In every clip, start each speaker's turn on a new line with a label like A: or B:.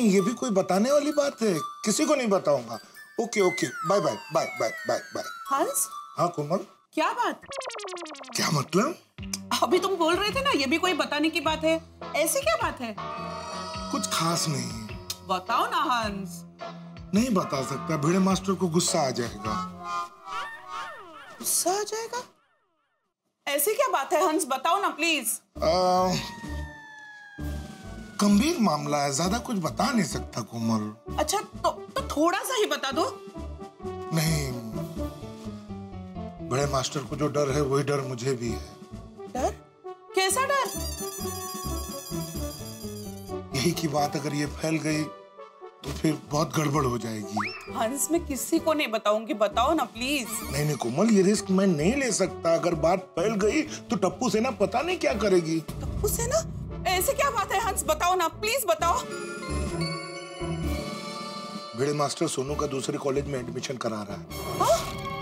A: नहीं, ये भी कोई बताने वाली बात है? किसी को नहीं बताऊंगा। Okay okay, bye bye bye bye bye bye.
B: हंस।
A: हाँ कोमल।
B: क्या बात?
A: क्या मतलब?
B: अभी तुम बोल रहे थे ना ये भी कोई बताने की बात है, ऐसी क्या बात है?
A: कुछ खास नहीं।
B: बताओ ना हंस।
A: नहीं बता सकता, भिड़े मास्टर को गुस्सा आ जाएगा।
B: गुस्सा आ जाएगा? ऐसी क्या बात है हंस, बताओ ना प्लीज।
A: गंभीर मामला है, ज्यादा कुछ बता नहीं सकता कोमल।
B: अच्छा तो थोड़ा सा ही बता दो।
A: नहीं, बड़े मास्टर को जो डर है वही डर मुझे भी है।
B: डर? कैसा डर?
A: यही की बात अगर ये फैल गई तो फिर बहुत गड़बड़ हो जाएगी।
B: हंस मैं किसी को नहीं बताऊंगी, बताओ ना प्लीज।
A: नहीं नहीं कोमल, ये रिस्क मैं नहीं ले सकता। अगर बात फैल गई तो टप्पू सेना पता नहीं क्या करेगी।
B: टप्पू सेना? ऐसे क्या बात है हंस, बताओ ना प्लीज बताओ।
A: भिड़े मास्टर सोनू का दूसरे कॉलेज में एडमिशन करा रहा है।
B: हाँ?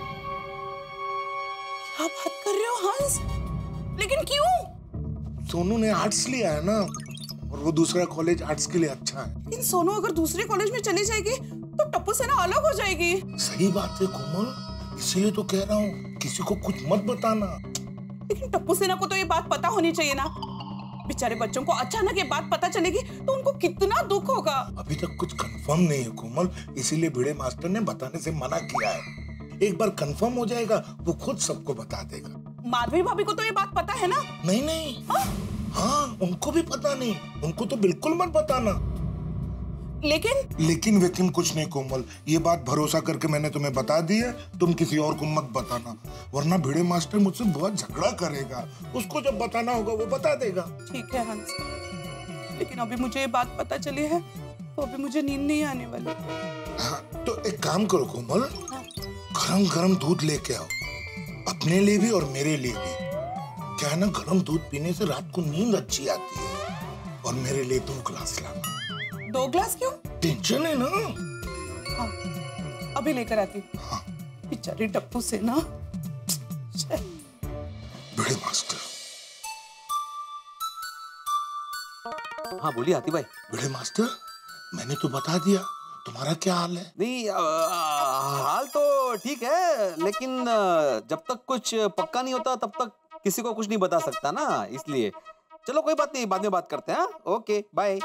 B: क्या बात कर रहे हो हंस? लेकिन क्यों?
A: सोनू ने आर्ट्स लिया है ना, और वो दूसरा कॉलेज आर्ट्स के लिए अच्छा है।
B: लेकिन सोनू अगर दूसरे कॉलेज में चली जाएगी तो टप्पू सेना अलग हो जाएगी।
A: सही बात है कोमल, इसीलिए तो कह रहा हूँ किसी को कुछ मत बताना।
B: लेकिन टप्पू सेना को तो ये बात पता होनी चाहिए ना। बेचारे बच्चों को अचानक ये बात पता चलेगी तो उनको कितना दुख होगा।
A: अभी तक कुछ कंफर्म नहीं है कोमल, इसीलिए भिड़े मास्टर ने बताने से मना किया है। एक बार कंफर्म हो जाएगा वो खुद सबको बता देगा।
B: माधवी भाभी को तो ये बात पता है ना?
A: नहीं नहीं। हाँ उनको भी पता नहीं, उनको तो बिल्कुल मत बताना। लेकिन वेकिन कुछ नहीं कोमल, ये बात भरोसा करके मैंने तुम्हें बता दी है, तुम किसी और को मत बताना, वरना भिड़े मास्टर मुझसे बहुत झगड़ा करेगा। उसको जब बताना होगा वो बता देगा।
B: ठीक है हंस, लेकिन अभी मुझे ये बात पता चली है तो अभी मुझे नींद नहीं आने वाली।
A: हाँ तो एक काम करो कोमल, गरम गरम दूध लेके आओ, अपने लिए भी और मेरे लिए भी। क्या है ना, गरम दूध पीने से रात को नींद अच्छी आती है। और मेरे लिए 2 ग्लास लाना।
B: 2 ग्लास क्यों?
A: टेंशन है ना।
B: हाँ अभी लेकर आती।
A: हाँ।
B: बेचारी टप्पू सेना।
A: भिड़े मास्टर।
C: हाँ बोलिए हाथी भाई।
A: भिड़े मास्टर, मैंने तो बता दिया, तुम्हारा क्या हाल है?
C: नहीं हाल तो ठीक है, लेकिन जब तक कुछ पक्का नहीं होता तब तक किसी को कुछ नहीं बता सकता ना, इसलिए चलो कोई बात नहीं, बाद में बात करते हैं। Okay bye.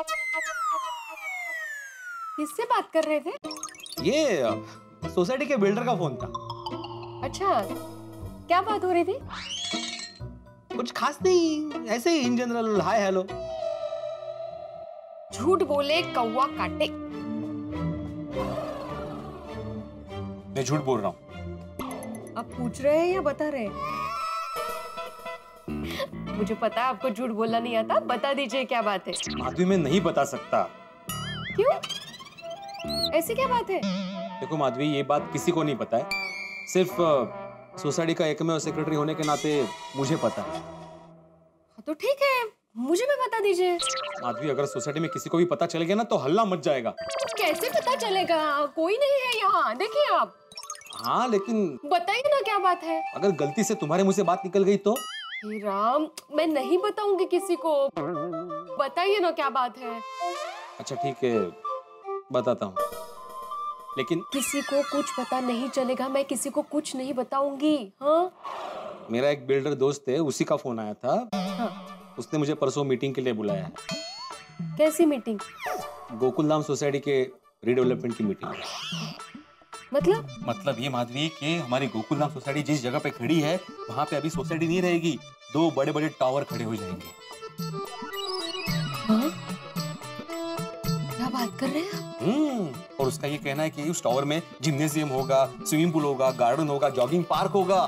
D: किससे बात कर रहे थे?
C: ये सोसाइटी के बिल्डर का फोन था।
D: अच्छा, क्या बात हो रही थी?
C: कुछ खास नहीं, ऐसे ही इन जनरल हाय हेलो।
D: झूठ बोले कौवा काटे।
C: मैं झूठ बोल रहा हूँ।
D: आप पूछ रहे हैं या बता रहे हैं? मुझे पता है आपको झूठ बोलना नहीं आता, बता दीजिए क्या बात है।
C: माधवी मैं नहीं बता सकता।
D: क्यों? ऐसी क्या बात है?
C: देखो माधवी, ये बात किसी को नहीं पता है, सिर्फ सोसाइटी का एकमेव सेक्रेटरी होने के नाते मुझे पता है।
D: तो ठीक है, मुझे भी बता दीजिए।
C: माधवी अगर सोसाइटी में किसी को भी पता चल गया ना तो हल्ला मच जाएगा।
D: कैसे पता चलेगा? कोई नहीं है यहाँ, देखिए आप।
C: हाँ लेकिन
D: बताइए ना क्या बात है।
C: अगर गलती से तुम्हारे मुंह से बात निकल गई तो?
D: हे राम, मैं नहीं बताऊंगी किसी को। बताइए ना क्या बात है।
C: अच्छा ठीक है, बताता हूँ, लेकिन
D: किसी को कुछ पता नहीं चलेगा, मैं किसी को कुछ नहीं बताऊंगी। हाँ?
C: मेरा एक बिल्डर दोस्त है, उसी का फोन आया था।
D: हाँ।
C: उसने मुझे परसों मीटिंग के लिए बुलाया है।
D: कैसी मीटिंग?
C: गोकुल धाम सोसाइटी के रीडेवलपमेंट की मीटिंग।
D: मतलब
C: ये माधवी कि हमारी गोकुल धाम सोसाइटी जिस जगह पे खड़ी है वहां पे अभी सोसाइटी नहीं रहेगी, 2 बड़े बड़े टावर खड़े हो जाएंगे।
D: हाँ? क्या बात कर रहे हैं?
C: और उसका ये कहना है कि उस टावर में जिम्नेजियम होगा, स्विमिंग पूल होगा, गार्डन होगा, जॉगिंग पार्क होगा।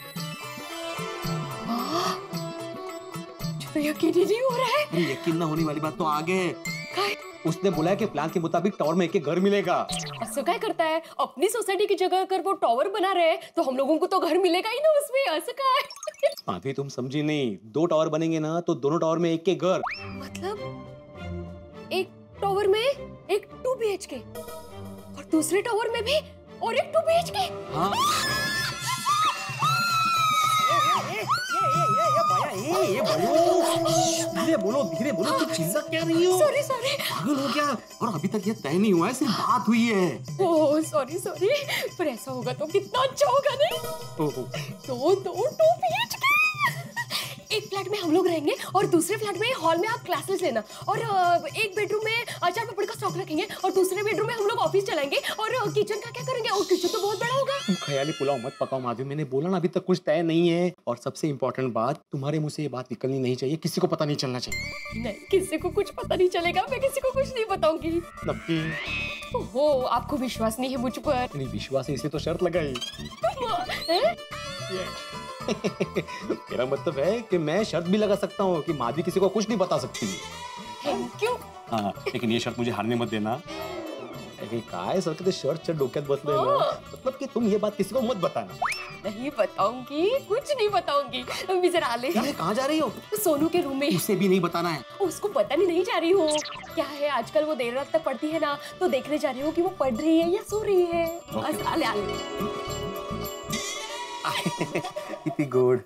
D: तो यकीन ही नहीं हो रहा है।
C: यकीन ना होने वाली बात तो आगे है। उसने बोला कि प्लान के मुताबिक टावर में एक घर मिलेगा।
D: ऐसा क्या करता है? अपनी सोसाइटी की जगह अगर वो टावर बना रहे हैं तो हम लोगों को तो घर मिलेगा ही ना उसमें। ऐसा क्या है?
C: माधवी तुम समझी नहीं, 2 टावर बनेंगे ना तो दोनों टावर में एक घर।
D: मतलब एक टावर में एक 2 BHK और दूसरे टावर में भी और एक 2 BHK।
C: हाँ। ये बोलो धीरे बोलो, तुम चिल्ला क्या रही हो?
D: सॉरी
C: पागल हो क्या? और अभी तक ये तय नहीं हुआ है, सिर्फ बात हुई है।
D: ओह सॉरी पर ऐसा होगा तो कितना अच्छा होगा नहीं? दो PHK, एक फ्लैट में हम लोग रहेंगे और दूसरे फ्लैट में हॉल में आप क्लासेस लेना, और एक बेडरूम में अचार पापड़ का स्टॉक रखेंगे और दूसरे बेडरूम में हम लोग ऑफिस चलाएंगे, और किचन का क्या करेंगे? और किचन तो बहुत बड़ा होगा।
C: तुम ख्याली पुलाव मत पकाओ माधवी, मैंने बोला ना अभी तक कुछ तय नहीं है। और सबसे इम्पोर्टेंट बात, तुम्हारे मुंह से ये बात निकलनी नहीं चाहिए, किसी को पता नहीं चलना चाहिए।
D: नहीं, किसी को कुछ पता नहीं चलेगा, मैं किसी को कुछ नहीं बताऊंगी। ओहो, आपको विश्वास नहीं है मुझ पर?
C: नहीं विश्वास है, इसे तो शर्त लगाई। मेरा मतलब है कि मैं शर्त भी लगा सकता हूँ कि माधवी किसी को कुछ नहीं बता सकती।
D: Thank you.
C: हाँ, लेकिन ये शर्त मुझे हारने मत देना। काय सर के शर्ट डोक्यात बसले ना, मतलब कि तुम ये बात किसी को मत बताना।
D: नहीं बताऊंगी, कुछ नहीं बताऊंगी। अभी जरा आले।
C: कहाँ जा रही हो?
D: सोनू के रूम में।
C: उसे भी नहीं बताना है।
D: उसको पता नहीं जा रही हूँ। क्या है आजकल वो देर रात तक पढ़ती है ना, तो देखने जा रही हूँ कि वो पढ़ रही है या सो रही है। बस आले।
C: कितनी गुड।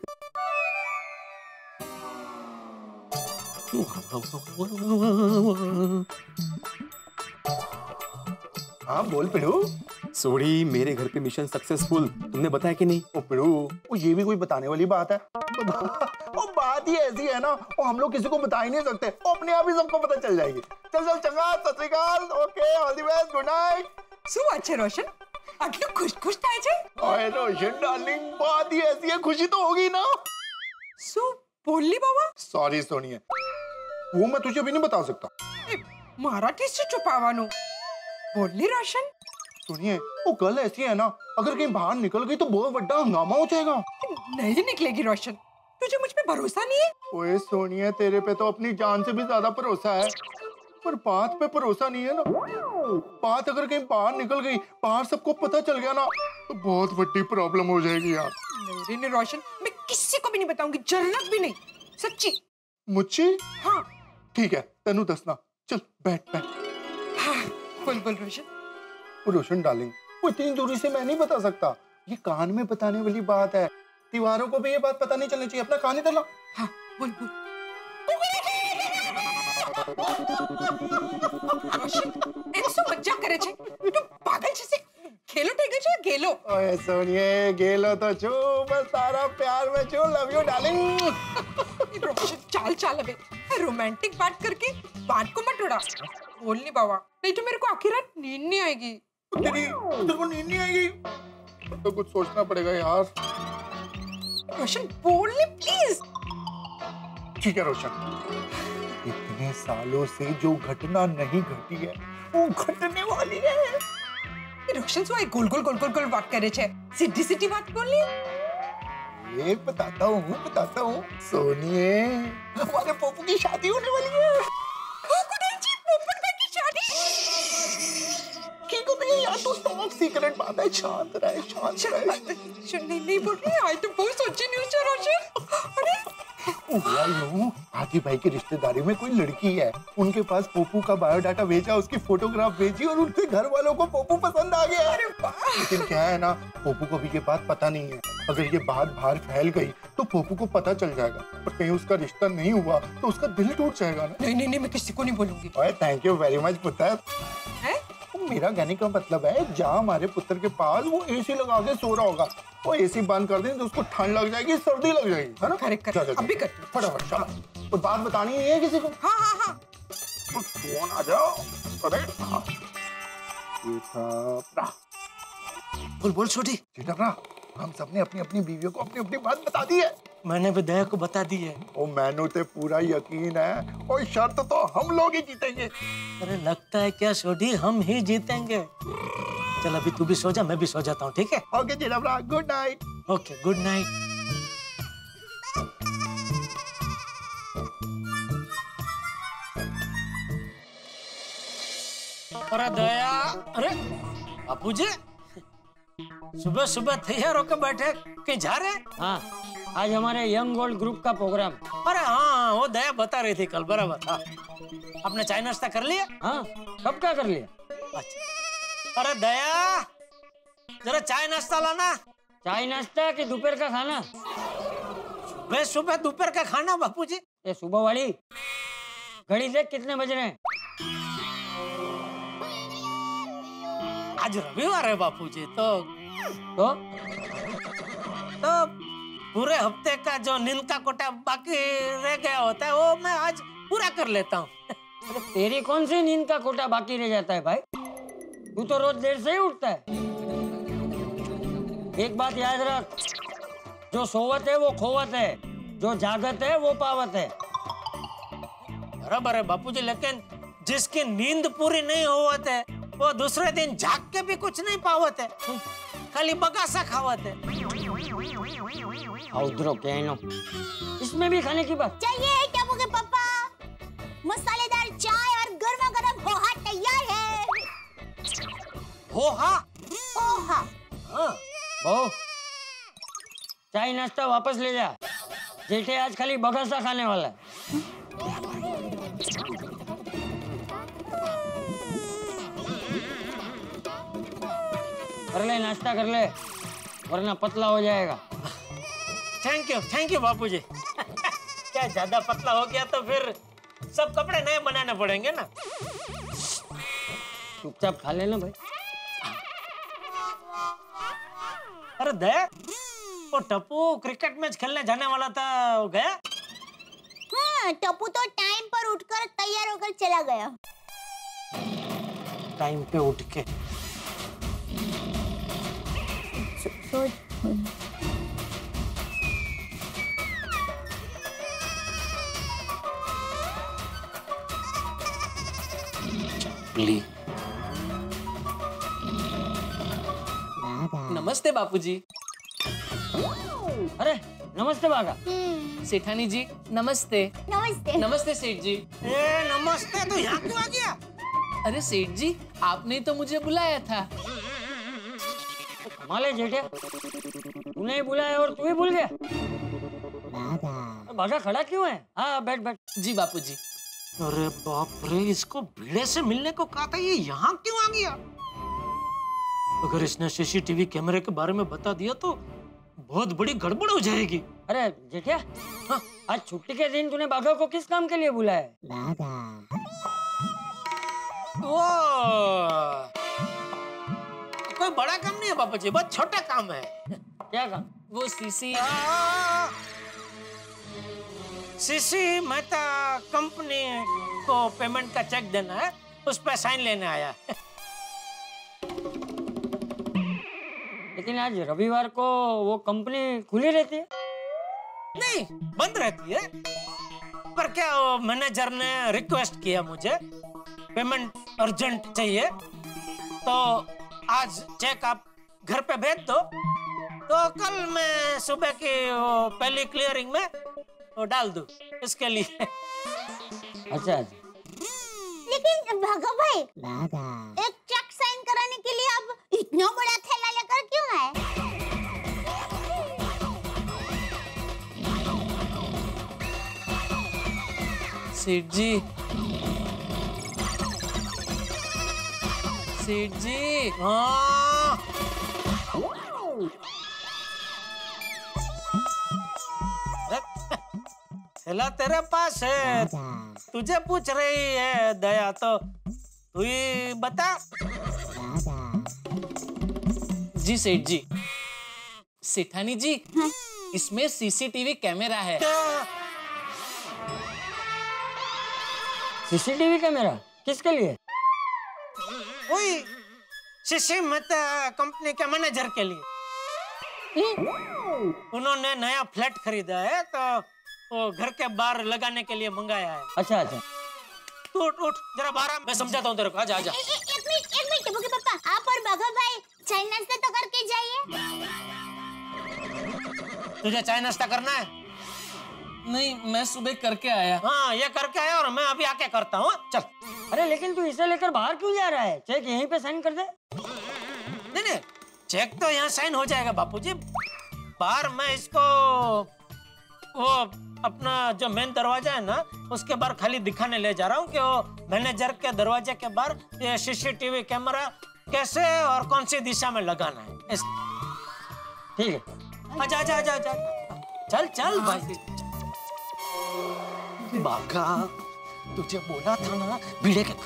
A: हाँ बोल पिड़ू।
C: सोड़ी, मेरे घर पे मिशन सक्सेसफुल, तुमने बताया कि नहीं?
A: ओ पिड़ू, वो ये भी कोई बताने वाली बात है? वो बात ही ऐसी है ना, वो हम लोग किसी को बता ही नहीं सकते, वो अपने आप ही सबको पता चल जाएगी। चल चंगा, सत श्री अकाल, okay, all the best, good night.
B: શું વાત છે રોશન? આટલું ખુશ થાય છે?
A: ओए रोशन डार्लिंग, बात ही ऐसी है, खुशी तो होगी ना।
B: શું બોલી બાબા?
A: सॉरी सोनिया, वो मैं तुझे अभी नहीं बता सकता।
B: મારાથી શું છુપાવવાનું? બોલી રોશન?
A: सुनिए, वो कल ऐसी है ना, अगर कहीं बाहर निकल गई तो बहुत बड़ा हंगामा हो जाएगा।
B: नहीं निकलेगी रोशन, तुझे मुझ पे भरोसा नहीं है?
A: ओए सोनिया, तेरे पे तो अपनी जान से भी ज्यादा भरोसा है, पर बात पे भरोसा नहीं है ना। बात अगर कहीं बाहर निकल गई, बाहर सबको पता चल गया ना, तो बहुत बड़ी प्रॉब्लम हो जाएगी यार।
B: नहीं रोशन, मैं किसी को भी नहीं बताऊंगी, जरूरत भी नहीं, सच्ची।
A: मुझे?
B: हाँ
A: ठीक है, तेनू दसना। चल बैठ।
B: हाँ बोल रोशन।
A: रोशन डार्लिंग, वो इतनी दूरी से मैं नहीं बता सकता, ये कान में बताने वाली बात है। दीवारों को भी ये बात पता नहीं चलनी चाहिए, अपना कान ही तला।
B: हाँ बोल। રોશન, એ શું મજાક કરે છે? તું પાગલ છે સે? ખેલો થઈ ગયો છે ગેલો?
A: ओए सोनिए, गेलो तो छू, बस तारा प्यार में छू, लव यू डार्लिंग।
B: रोशन चाल अबे, रोमांटिक बात करके बात को मत उड़ा। बोल नहीं बाबा, नहीं तो मेरे को आखिर रात नींद नहीं आएगी।
A: तेरे को नींद नहीं आएगी तो कुछ सोचना पड़ेगा यार।
B: रोशन बोल नहीं प्लीज।
A: ठीक है रोशन, इतने सालों से जो घटना नहीं घटी है वो घटने वाली है।
B: रोशन सो गोल गोल बात करे छे, सीधी बात बोली।
A: ये बताता हूँ सोनिए, हमारे पोपू की शादी होने वाली है।
B: पोपट भाई की शादी?
A: ठीक है नहीं यार, तो टॉप सीक्रेट बात है, शांत रहे।
B: नहीं बोल रही, आज तो बहुत सोची न्यूज़ है रोशन। अरे
A: आगे भाई की रिश्तेदारी में कोई लड़की है, उनके पास पोपू का बायोडाटा भेजा, उसकी फोटोग्राफ भेजी और उनके घर वालों को पोपू पसंद आ गया।
B: अरे वाह।
A: लेकिन क्या है ना, पोपू को भी ये बात पता नहीं है। अगर ये बात बाहर फैल गई तो पोपू को पता चल जाएगा, और कहीं उसका रिश्ता नहीं हुआ तो उसका दिल टूट जाएगा ना।
B: नहीं मैं किसी को नहीं बोलूंगी।
A: ओए थैंक यू वेरी मच पुत्र।
B: है?
A: मेरा कहने का मतलब है, जहाँ हमारे पुत्र के पास वो एसी लगा के सो रहा होगा, वो एसी बंद कर दें तो उसको ठंड लग जाएगी, सर्दी लग जाएगी, है ना?
B: करेक्ट, अभी कर
A: फटाफट चलो। तो बात बतानी है किसी को?
B: हाँ।
A: तो फोन आ जाओ। अरे हाँ,
E: बोल छोटी।
A: चिटकरा, हम सबने अपनी अपनी बीवियों को अपनी अपनी बात बता दी है।
E: मैंने भी दया को बता दी है।
A: ओ मैनू ते पूरा यकीन है, और शर्त तो हम लोग ही जीतेंगे।
E: अरे लगता है क्या छोटी, हम ही जीतेंगे। चल अभी तू भी सो जा, मैं भी सो जाता हूँ, ठीक है?
A: Okay Chitkara, good night.
E: Okay good night. अरे दया, अरे बापू जी, सुबह सुबह तैयार होकर बैठे, कहीं जा रहे?
F: हाँ, आज हमारे यंग गोल्ड ग्रुप का प्रोग्राम।
E: अरे हाँ, वो दया बता रही थी कल, बराबर। हाँ, आपने चाय नाश्ता कर लिया?
F: हाँ, कब क्या कर लिया?
E: अच्छा। अरे दया, जरा चाय नाश्ता लाना।
F: चाय नाश्ता कि दोपहर का खाना?
E: वे सुबह दोपहर का खाना बापूजी।
F: ये सुबह वाली घड़ी देख कितने बज रहे हैं।
E: आज रविवार है बापूजी, तो पूरे हफ्ते का जो नींद का कोटा बाकी रह गया होता है वो मैं आज पूरा कर लेता हूँ।
F: तेरी कौन सी नींद का कोटा बाकी रह जाता है भाई? तू तो रोज देर से ही उठता है। एक बात याद रख, जो सोवत है वो खोवत है, जो जागत है वो पावत है।
E: बराबर है बापूजी, लेकिन जिसकी नींद पूरी नहीं होवत है वो दूसरे दिन जाग के भी कुछ नहीं पावत है, खाली बगासा खावत है।
F: उधरो कहनो, इसमें भी खाने की बात
G: चाहिए टप्पू के पापा। मसालेदार चाय और गर्मा गर्म पोहा तैयार है।
E: पोहा?
G: पोहा।
F: बहू, चाय नाश्ता वापस ले जा। जेठे आज खाली बगासा खाने वाला है। कर ले, नाश्ता कर ले, वरना पतला हो जाएगा।
E: Thank you Bapuji. क्या ज्यादा पतला हो गया तो फिर सब कपड़े नए बनाने पड़ेंगे ना।
F: चुपचाप खा लेना भाई।
E: अरे दया, वो टप्पू क्रिकेट मैच खेलने जाने वाला था, वो गया?
G: हाँ, टप्पू तो टाइम पर उठकर तैयार होकर चला गया।
E: टाइम पे उठ के?
H: नमस्ते बापूजी।
F: अरे नमस्ते बागा।
H: सेठानी जी नमस्ते।
G: नमस्ते।
H: नमस्ते सेठ जी।
E: नमस्ते, तो यहाँ क्यों आ गया?
H: अरे सेठ जी, आपने तो मुझे बुलाया था।
F: कमाल है जेठे, तूने ही बुलाया और तू ही भूल गया। बागा खड़ा क्यों है? हाँ बैठ बैठ।
H: जी बापूजी।
E: अरे बाप रे, इसको भीड़े से मिलने को कहा था, ये यहाँ क्यों आ गया? अगर इसने सीसीटीवी कैमरे के बारे में बता दिया तो बहुत बड़ी गड़बड़ हो जाएगी।
F: अरे जेठिया, हाँ, आज छुट्टी के दिन तूने बागा को किस काम के लिए बुलाया है?
E: वो कोई बड़ा काम नहीं है बापा जी, बहुत छोटा काम है।
F: क्या काम?
H: वो सीसी
E: मेहता कंपनी को पेमेंट का चेक देना है, उस पर साइन लेने आया है।
F: लेकिन आज रविवार को वो कंपनी खुली रहती है?
E: नहीं, बंद रहती है। पर क्या वो मैनेजर ने रिक्वेस्ट किया, मुझे पेमेंट अर्जेंट चाहिए, तो आज चेक आप घर पे भेज दो, तो कल मैं सुबह की वो पहली क्लियरिंग में वो डाल दूं, इसके लिए।
F: अच्छा।
G: लेकिन भागा भाई, एक चेक साइन कराने के लिए आप इतना बड़ा थैला लेकर क्यों आए?
H: सेठ जी, सेठ जी।
E: हाँ। थैला तेरे पास है, तुझे पूछ रही है दया, तो तू ही बता।
H: जी सेठ जी। सेठानी जी, इसमें सीसीटीवी कैमरा है।
F: सीसीटीवी कैमरा किसके लिए?
E: वही सीसी मेहता कंपनी के मैनेजर के लिए। उन्होंने नया फ्लैट खरीदा है, तो वो घर के बाहर लगाने के लिए मंगाया है।
F: अच्छा अच्छा।
E: तू उठ जरा बाहर, मैं समझाता हूँ तेरे को। आजा आजा।
G: एक मिनट टप्पू के पापा, आप और भागा भाई चाय नाश्ता तो करके जाइए।
E: तुझे चाय नाश्ता करना है?
H: नहीं, मैं सुबह करके आया।
E: हाँ, ये करके आया और मैं अभी आके करता हूँ। चल।
F: अरे लेकिन तू इसे लेकर बाहर क्यों जा रहा है? चेक यहीं पे साइन कर दे।
E: नहीं, चेक तो यहाँ साइन हो जाएगा बापूजी। बाहर मैं इसको वो अपना जो मेन दरवाजा है ना, उसके बाहर खाली दिखाने ले जा रहा हूँ कि वो मैनेजर के दरवाजे के बाहर ये सीसीटीवी कैमरा कैसे और कौन सी दिशा में लगाना है।
F: ठीक है।
E: आजा आजा आजा आजा। चल चल भाई। बाका, तुझे बोला था ना भिड़े के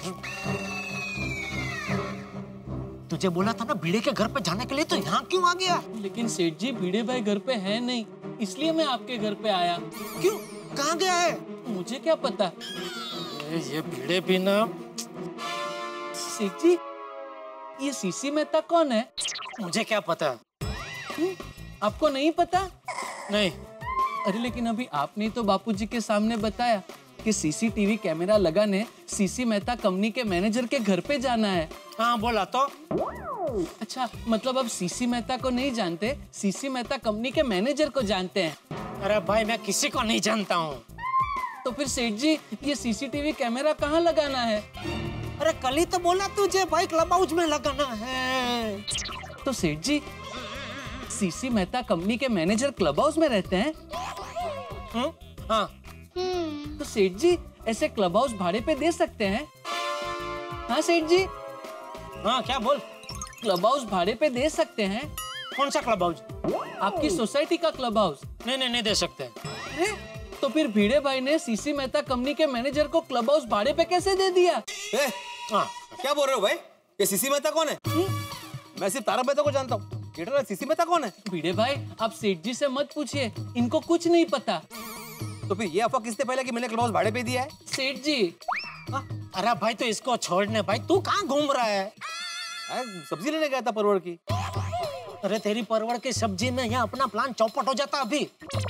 E: घर पे जाने के लिए, तो यहाँ क्यों आ गया?
H: लेकिन सेठ जी भिड़े भाई घर पे है नहीं, इसलिए मैं आपके घर पे आया।
E: क्यों? कहाँ गया है?
H: मुझे क्या पता।
E: ये भिड़े भी ना।
H: सेठ जी, ये सीसी मेहता कौन है?
E: मुझे क्या पता।
H: आपको नहीं पता?
E: नहीं।
H: अरे लेकिन अभी आपने तो बापूजी के सामने बताया कि सीसीटीवी कैमरा लगाने सीसी मेहता कंपनी के मैनेजर के घर पे जाना है।
E: हाँ बोला तो।
H: अच्छा, मतलब अब सीसी मेहता को नहीं जानते, सीसी मेहता कंपनी के मैनेजर को जानते हैं।
E: अरे भाई मैं किसी को नहीं जानता हूँ।
H: तो फिर सेठ जी ये सीसीटीवी कैमरा कहाँ लगाना है?
E: अरे कल ही तो बोला तुझे भाई, क्लब हाउस में लगाना है।
H: तो सेठ जी सीसी मेहता कंपनी के मैनेजर क्लब हाउस में रहते हैं?
E: हाँ।
H: तो सेठ जी ऐसे क्लब हाउस भाड़े पे दे सकते हैं? हाँ सेठ जी।
E: हाँ क्या बोल?
H: क्लब हाउस भाड़े पे दे सकते हैं?
E: कौन सा क्लब हाउस?
H: आपकी सोसाइटी का क्लब हाउस।
E: नहीं दे सकते।
H: तो फिर भिड़े भाई ने सीसी मेहता कंपनी के मैनेजर को क्लब हाउस भाड़े पे कैसे दे दिया?
C: क्या बोल रहे हो भाई? ये सीसी मेहता कौन है? मैं सिर्फ तारक मेहता को जानता हूँ। सीसी मेहता कौन है?
H: भिड़े भाई आप सेठ जी से मत पूछिए, इनको कुछ नहीं पता।
C: तो फिर ये अफवाह किसने पहले कि मैंने क्लब हाउस भाड़े पे दिया है?
H: सेठ जी।
E: अरे भाई तो इसको छोड़ने भाई, तू कहाँ घूम रहा है?
C: सब्जी लेने गया था परवड़ की।
E: अरे तेरी परवड़ की सब्जी में यहाँ अपना प्लान चौपट हो जाता अभी।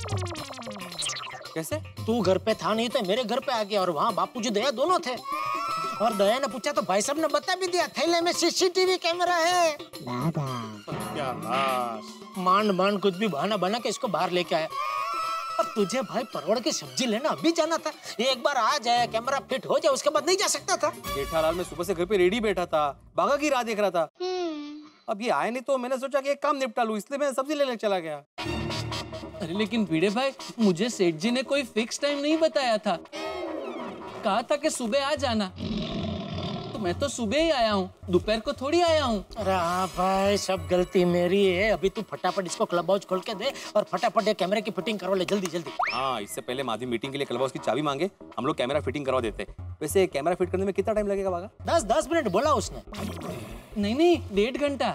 C: कैसे?
E: तू घर पे था नहीं तो मेरे घर पे आ गया, और वहाँ बापूजी दया दोनों थे। और दया ने पूछा तो भाई साहब ने बता भी दिया, थैले में सीसीटीवी कैमरा है। क्या मान कुछ भी बहाना बना के इसको बाहर लेके आया। और तुझे भाई परवड़ की सब्जी लेना अभी जाना था। एक बार आ जाए, कैमरा फिट हो जाए, उसके बाद नहीं जा सकता था?
C: जेठालाल मैं सुबह से घर पे रेडी बैठा था, बागा की राह देख रहा था। अब ये आए नहीं तो मैंने सोचा कि एक काम निपटा लूं, इसलिए मैं सब्जी लेने चला गया।
H: अरे लेकिन भिड़े भाई मुझे सेठ जी ने कोई फिक्स टाइम नहीं बताया था, कहा था कि सुबह आ जाना, तो मैं तो सुबह ही आया हूँ, दोपहर को थोड़ी आया हूँ।
E: अरे हाँ भाई सब गलती मेरी है। अभी तू फटाफट इसको क्लब हाउस खोल के दे और फटाफट ये कैमरे की फिटिंग करवा ले, जल्दी जल्दी।
C: हाँ, इससे पहले माधवी मीटिंग के लिए क्लब हाउस की चाबी मांगे, हम लोग कैमरा फिटिंग करवा देते। वैसे कैमरा फिट करने में कितना टाइम लगेगा बागा?
E: 10 मिनट बोला उसने।
H: नहीं 1.5 घंटा।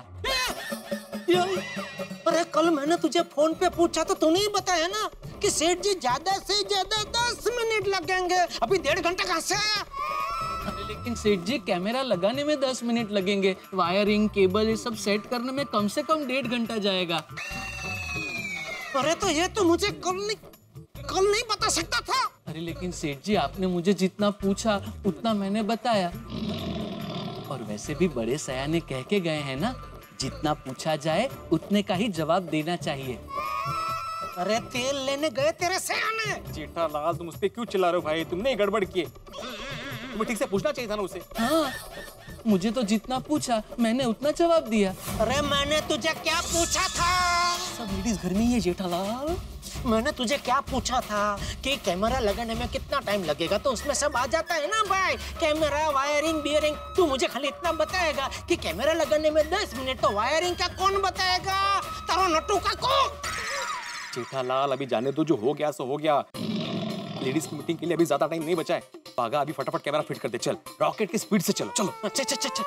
E: अरे कल मैंने तुझे फोन पे पूछा तो तूने ही बताया ना कि सेठ जी ज्यादा से ज्यादा 10 मिनट लगेंगे, अभी 1.5 घंटा कहाँ से आया?
H: अरे लेकिन सेठ जी कैमरा लगाने में 10 मिनट लगेंगे, वायरिंग केबल ये सब सेट करने में कम से कम 1.5 घंटा जाएगा।
E: अरे तो ये तो मुझे कल नहीं बता सकता था।
H: अरे लेकिन सेठ जी आपने मुझे जितना पूछा उतना मैंने बताया, और वैसे भी बड़े सयाने कह के गए हैं ना, जितना पूछा जाए उतने का ही जवाब देना चाहिए।
E: अरे तेल लेने गए तेरे सयाने।
C: जेठालाल तुम उस पे क्यों चिल्ला रहे हो भाई? तुमने गड़बड़ की। तुम्हें ठीक से पूछना चाहिए था ना उसे।
H: हाँ, मुझे तो जितना पूछा मैंने उतना जवाब दिया।
E: अरे मैंने तुझे क्या पूछा था?
H: सब लेडीज घर में ही है जेठालाल।
E: मैंने तुझे क्या पूछा था कि कैमरा लगाने में कितना टाइम लगेगा, तो उसमें सब आ जाता है ना भाई, कैमरा वायरिंग बियरिंग। तू मुझे खाली इतना बताएगा कि कैमरा लगाने में 10 मिनट, तो वायरिंग का कौन बताएगा? तारो नट्टू का को।
C: जेठालाल अभी जाने दो, जो हो गया सो हो गया। लेडीज की मीटिंग के लिए अभी ज्यादा टाइम नहीं बचा है। बागा अभी फटाफट कैमरा फिट कर दे, चल रॉकेट की स्पीड से चलो। चलो
E: चल।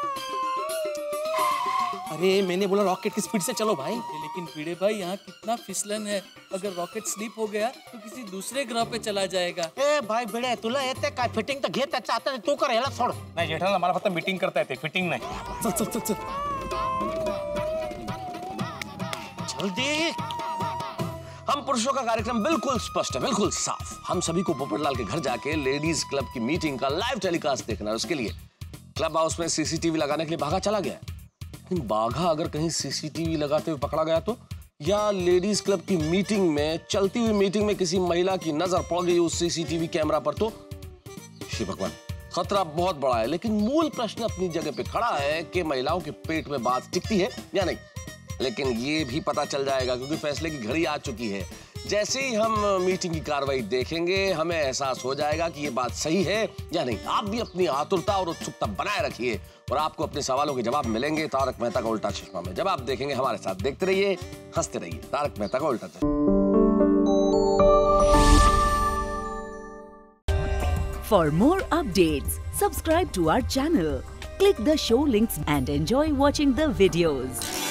C: अरे मैंने बोला रॉकेट की स्पीड से चलो भाई।
H: लेकिन भिड़े भाई यहाँ कितना फिसलन है, अगर रॉकेट स्लिप हो गया तो किसी दूसरे ग्रह पे चला जाएगा।
E: ए भाई भिड़े तुला येते काय फिटिंग तर घेत चाहता तू कर, याला सोड।
C: नाही जेठालाल मला फक्त मीटिंग करता येते, फिटिंग नाही। चल
E: जल्दी।
I: हम पुरुषों का कार्यक्रम बिल्कुल स्पष्ट है, बिल्कुल साफ। हम सभी को पोपटलाल के घर जाके लेडीज क्लब की मीटिंग का लाइव टेलीकास्ट देखना है। उसके लिए क्लब हाउस में सीसीटीवी लगाने के लिए बाघा चला गया। लेकिन बाघा अगर कहीं सीसीटीवी लगाते हुए पकड़ा गया तो, या लेडीज क्लब की मीटिंग में, चलती हुई मीटिंग में किसी महिला की नजर पड़ गई उस सीसीटीवी कैमरा पर, तो श्री भगवान खतरा बहुत बड़ा है। लेकिन मूल प्रश्न अपनी जगह पे खड़ा है कि महिलाओं के पेट में बात टिकती है या नहीं। लेकिन ये भी पता चल जाएगा क्योंकि फैसले की घड़ी आ चुकी है। जैसे ही हम मीटिंग की कार्रवाई देखेंगे हमें एहसास हो जाएगा कि ये बात सही है या नहीं। आप भी अपनी आतुरता और उत्सुकता बनाए रखिए और आपको अपने सवालों के जवाब मिलेंगे तारक मेहता का उल्टा चश्मा में। जब आप देखेंगे हमारे साथ देखते रहिए, हंसते रहिए। तारक मेहता का उल्टा चश्मा।
J: For more updates, subscribe to our channel, click the show links and enjoy watching the videos.